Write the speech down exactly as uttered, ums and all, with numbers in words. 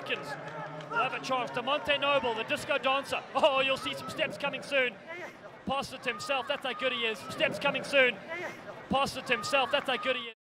seconds. We'll have a chance. Monte Noble, the disco dancer. Oh, you'll see some steps coming soon. Passed it to himself. That's how good he is. Steps coming soon. Passed it to himself. That's how good he is.